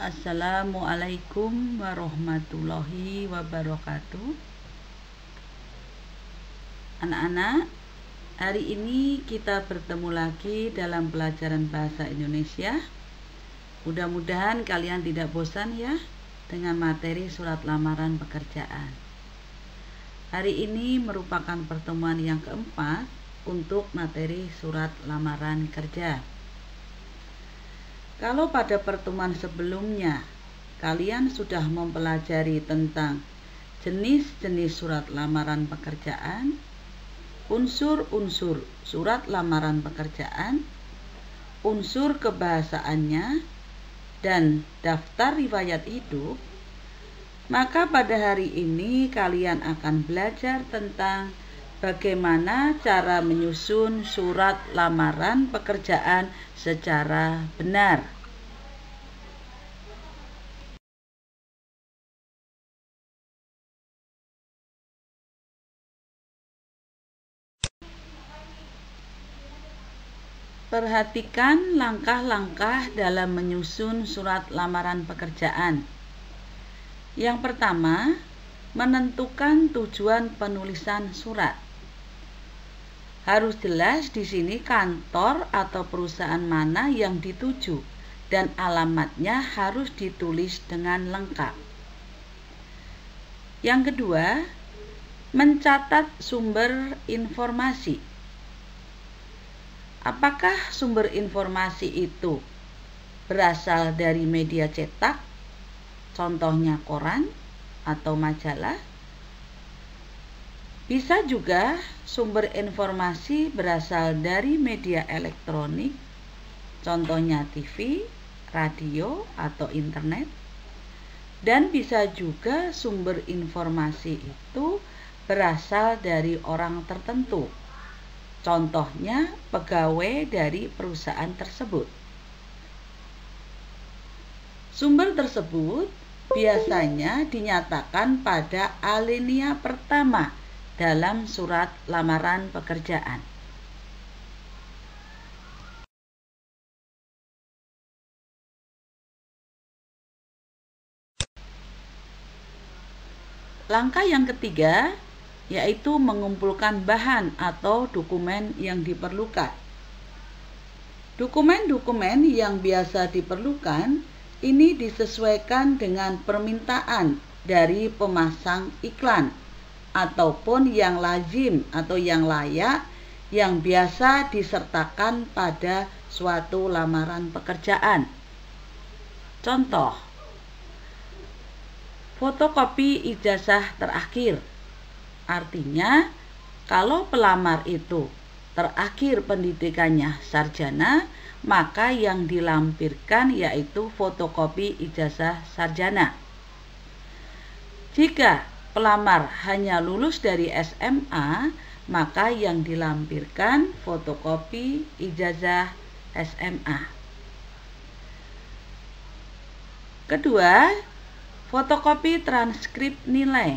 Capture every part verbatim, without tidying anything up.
Assalamualaikum warahmatullahi wabarakatuh. Anak-anak, hari ini kita bertemu lagi dalam pelajaran bahasa Indonesia. Mudah-mudahan kalian tidak bosan ya dengan materi surat lamaran pekerjaan. Hari ini merupakan pertemuan yang keempat untuk materi surat lamaran kerja. Kalau pada pertemuan sebelumnya kalian sudah mempelajari tentang jenis-jenis surat lamaran pekerjaan, unsur-unsur surat lamaran pekerjaan, unsur kebahasaannya, dan daftar riwayat hidup, maka pada hari ini kalian akan belajar tentang bagaimana cara menyusun surat lamaran pekerjaan secara benar. Perhatikan langkah-langkah dalam menyusun surat lamaran pekerjaan. Yang pertama, menentukan tujuan penulisan surat. Harus jelas di sini kantor atau perusahaan mana yang dituju dan alamatnya harus ditulis dengan lengkap. Yang kedua, mencatat sumber informasi. Apakah sumber informasi itu berasal dari media cetak, contohnya koran atau majalah? Bisa juga sumber informasi berasal dari media elektronik, contohnya T V, radio, atau internet. Dan bisa juga sumber informasi itu berasal dari orang tertentu, contohnya pegawai dari perusahaan tersebut. Sumber tersebut biasanya dinyatakan pada alinea pertama dalam surat lamaran pekerjaan. Langkah yang ketiga yaitu mengumpulkan bahan atau dokumen yang diperlukan. Dokumen-dokumen yang biasa diperlukan ini disesuaikan dengan permintaan dari pemasang iklan ataupun yang lazim atau yang layak yang biasa disertakan pada suatu lamaran pekerjaan. Contoh, fotokopi ijazah terakhir. Artinya, kalau pelamar itu terakhir pendidikannya sarjana, maka yang dilampirkan yaitu fotokopi ijazah sarjana. Jika pelamar hanya lulus dari S M A, maka yang dilampirkan fotokopi ijazah S M A. Kedua, fotokopi transkrip nilai.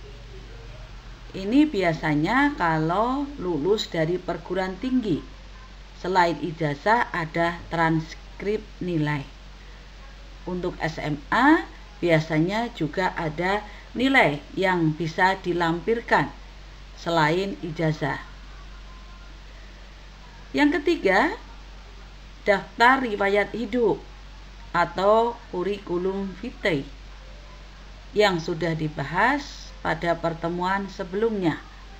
Ini biasanya kalau lulus dari perguruan tinggi. Selain ijazah ada transkrip nilai. Untuk S M A biasanya juga ada nilai yang bisa dilampirkan selain ijazah. Yang ketiga, daftar riwayat hidup atau kurikulum vitae yang sudah dibahas pada pertemuan sebelumnya.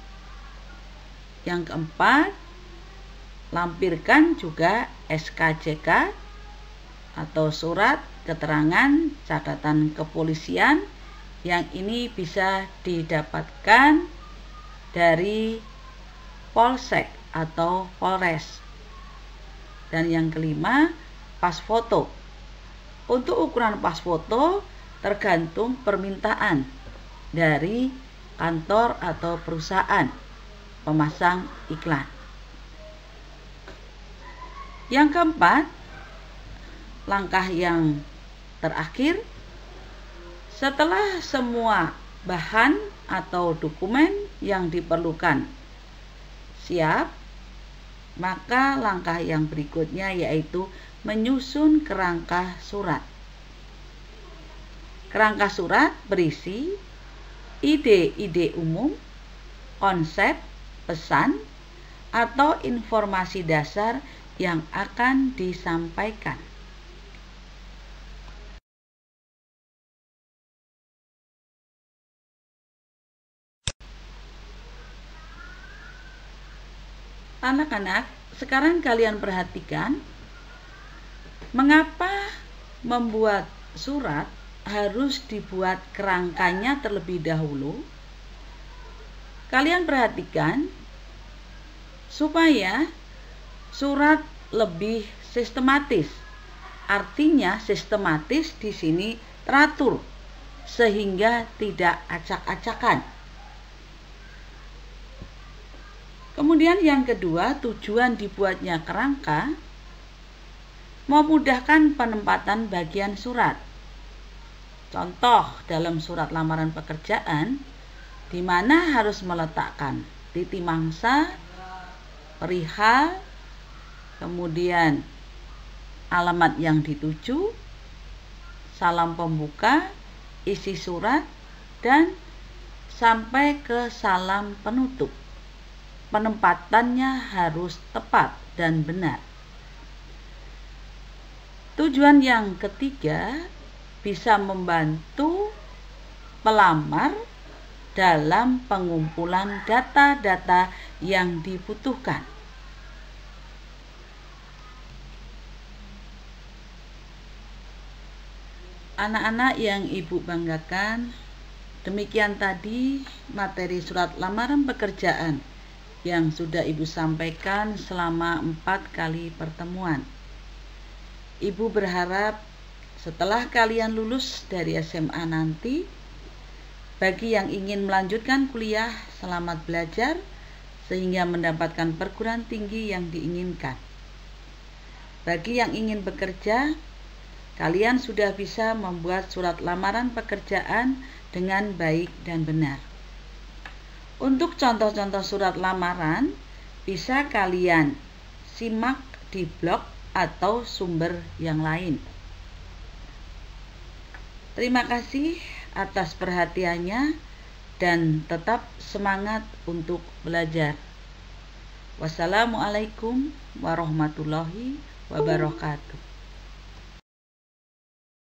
Yang keempat, lampirkan juga S K C K atau surat keterangan catatan kepolisian yang ini bisa didapatkan dari Polsek atau Polres. Dan yang kelima, pas foto. Untuk ukuran pas foto tergantung permintaan dari kantor atau perusahaan pemasang iklan. Yang keempat, langkah yang terakhir, setelah semua bahan atau dokumen yang diperlukan siap, maka langkah yang berikutnya yaitu menyusun kerangka surat. Kerangka surat berisi ide-ide umum, konsep, pesan, atau informasi dasar yang akan disampaikan. Anak-anak, sekarang kalian perhatikan mengapa membuat surat harus dibuat kerangkanya terlebih dahulu. Kalian perhatikan supaya surat lebih sistematis. Artinya sistematis di sini teratur sehingga tidak acak-acakan. Kemudian yang kedua, tujuan dibuatnya kerangka memudahkan penempatan bagian surat. Contoh dalam surat lamaran pekerjaan, di mana harus meletakkan titik mangsa, perihal, kemudian alamat yang dituju, salam pembuka, isi surat, dan sampai ke salam penutup. Penempatannya harus tepat dan benar. Tujuan yang ketiga, bisa membantu pelamar dalam pengumpulan data-data yang dibutuhkan. Anak-anak yang Ibu banggakan, demikian tadi materi surat lamaran pekerjaan yang sudah Ibu sampaikan selama empat kali pertemuan. Ibu berharap setelah kalian lulus dari S M A nanti, bagi yang ingin melanjutkan kuliah, selamat belajar sehingga mendapatkan perguruan tinggi yang diinginkan. Bagi yang ingin bekerja, kalian sudah bisa membuat surat lamaran pekerjaan dengan baik dan benar. Untuk contoh-contoh surat lamaran, bisa kalian simak di blog atau sumber yang lain. Terima kasih atas perhatiannya dan tetap semangat untuk belajar. Wassalamualaikum warahmatullahi wabarakatuh.